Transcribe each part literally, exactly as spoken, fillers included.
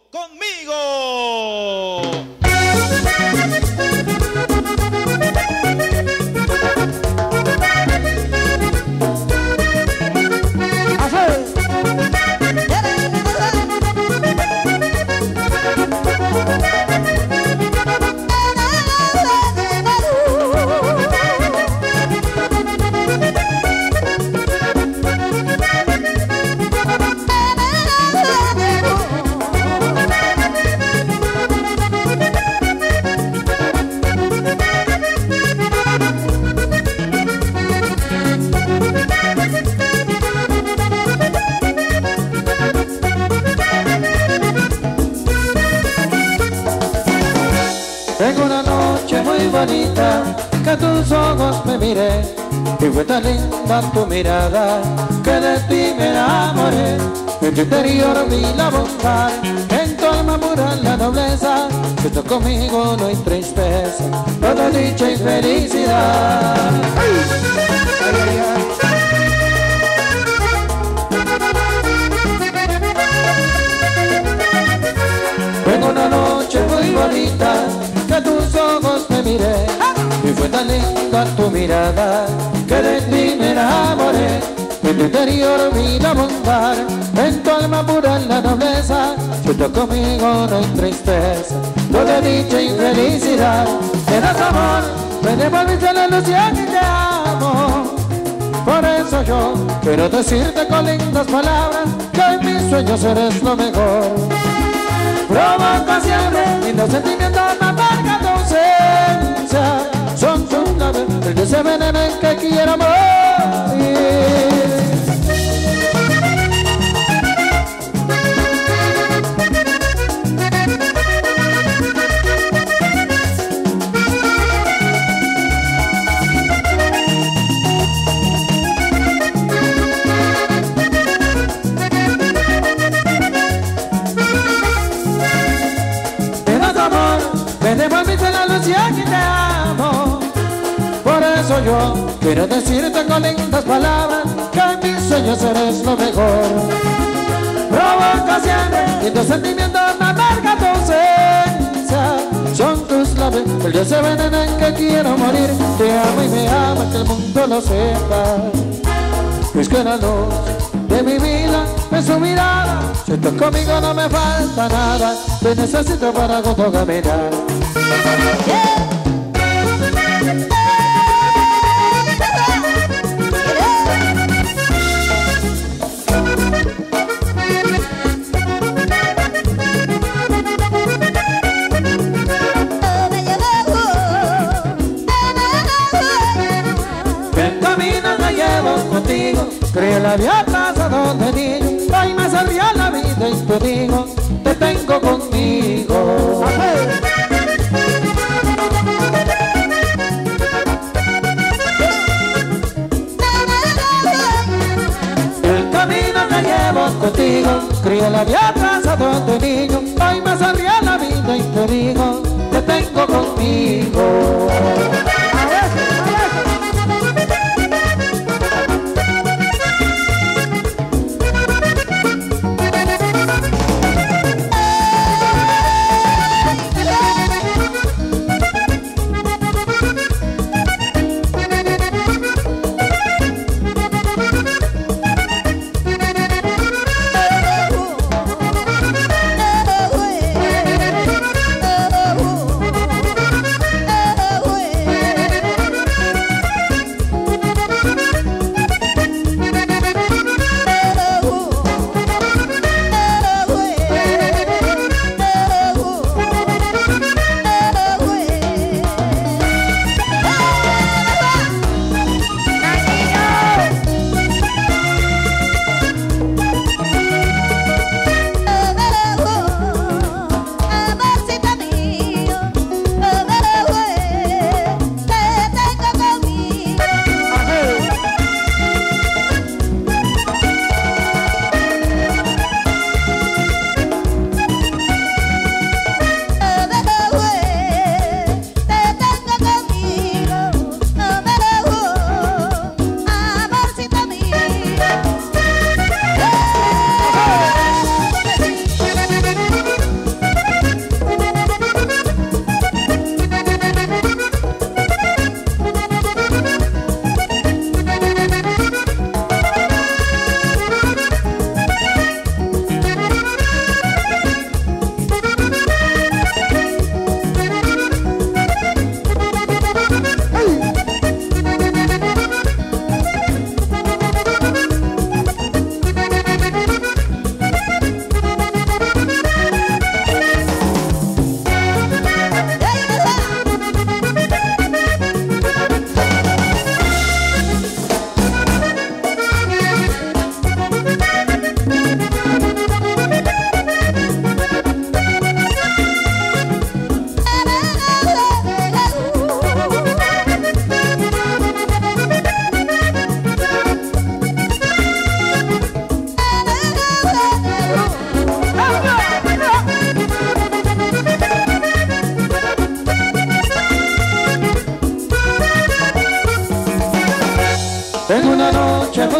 conmigo. En una noche muy bonita que tus ojos me miré y fue tan linda tu mirada que de ti me enamoré. En tu interior vi la bondad, en tu alma pura la nobleza. Que tú conmigo no hay tristeza, todo dicha y felicidad. En una noche muy bonita que tus ojos me miré y fue tan linda tu mirada que de ti me enamoré. En tu interior vi la bondad, en tu alma pura la nobleza. Si tú conmigo no hay tristeza, todo dicha y felicidad. Eres amor, me devolviste la ilusión y te amo. Por eso yo quiero decirte con lindas palabras que en mis sueños eres lo mejor. Provoca siempre lindos sentimientos, me amarga tu ausencia. Son tus labios el dulce veneno en que quiero morir. Me devolviste la luz y aquí te amo. Por eso yo quiero decirte con lindas palabras que en mis sueños eres lo mejor. Provoca siempre y tus sentimientos me amarga tu ausencia. Son tus labios el dios se veneno en que quiero morir. Te amo y me ama, que el mundo lo sepa. Es que la luz de mi vida es su mirada. Si estás conmigo no me falta nada. Te necesito para juntos caminar. El camino me llevo contigo, creo la vía plaza donde niño. Hoy me salió la vida y te digo, te tengo conmigo. El camino me llevo contigo, creo la vía plaza donde niño. Hoy me salió la vida y te digo, te tengo conmigo.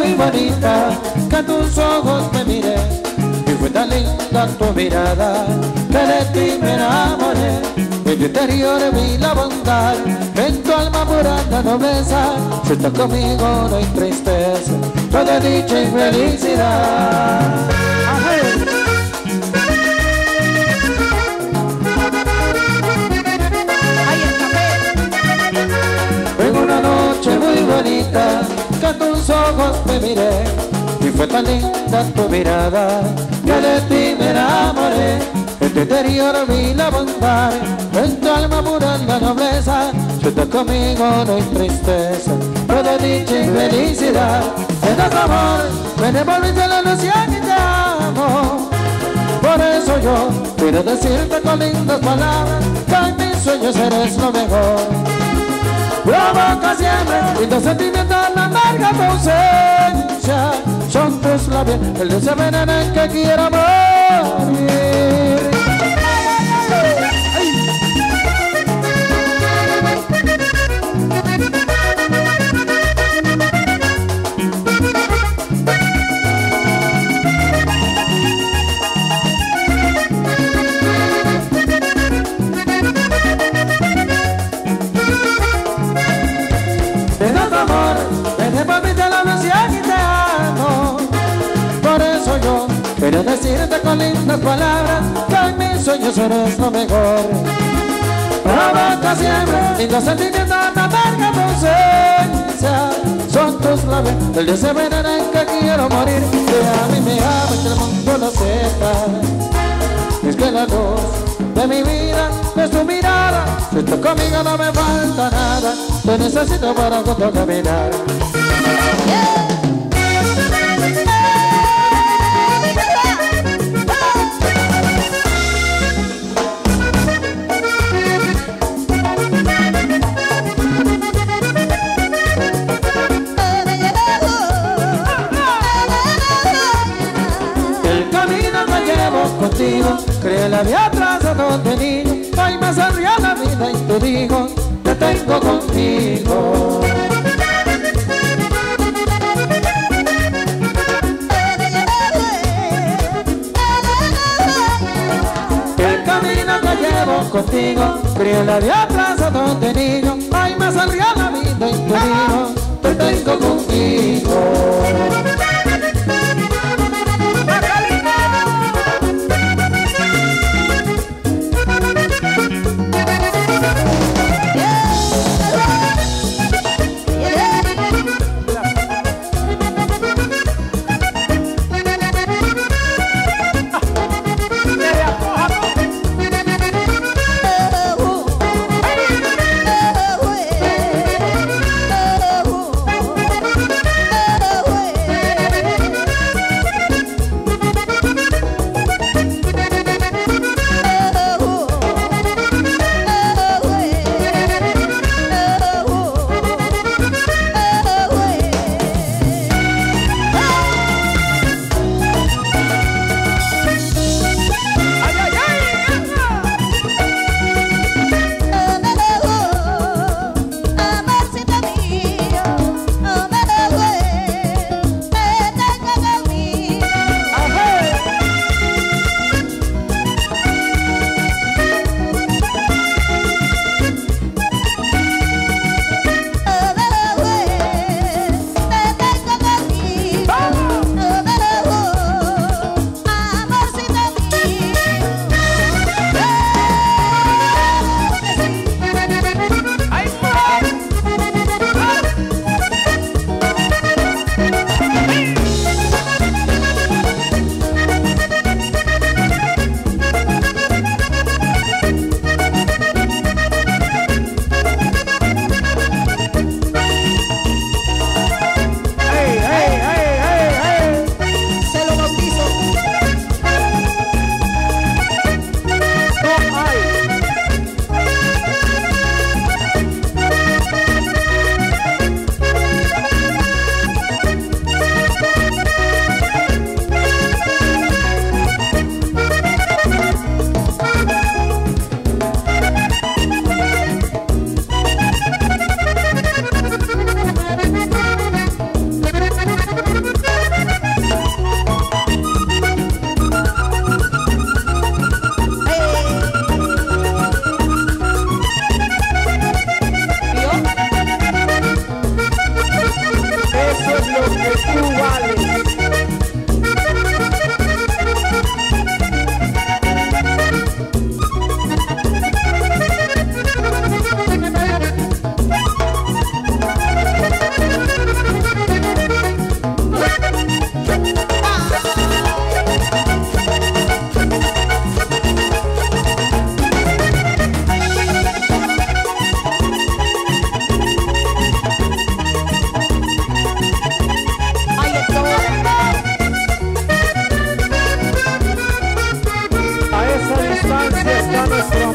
muy bonita, que a tus ojos me miré y fue tan linda tu mirada que de ti me enamoré. En tu interior vi la bondad, en tu alma pura la nobleza. Si estás conmigo no hay tristeza, todo dicha y felicidad. En una noche muy bonita, que a tus ojos me miré y fue tan linda tu mirada que de ti me enamoré. En tu interior vi la bondad, en tu alma pura la nobleza. Si estás conmigo no hay tristeza, todo dicha y felicidad. En nuestro amor me devolviste la ilusión y te amo. Por eso yo quiero decirte con lindas palabras que en mis sueños eres lo mejor. Provoca siempre lindos sentimientos, la amarga tu ausencia. Son tus labios el dulce veneno en que quiero morir. Quiero decirte con lindas palabras que en mis sueños eres lo mejor. Provoca siempre lindos sentimientos, me amarga tu ausencia. Son tus labios el dulce veneno en que quiero morir. Que a mí me ama y que el mundo lo sepa. Es que la luz de mi vida es tu mirada. Si estás conmigo no me falta nada, te necesito para juntos caminar. Yeah. Contigo, cree la vida atrás a donde niño, hay más arriba la vida y te digo, te tengo contigo. El camino que llevo contigo, cree la vida atrás a donde niño, hay más arriba la vida y te digo, te tengo contigo. nuestro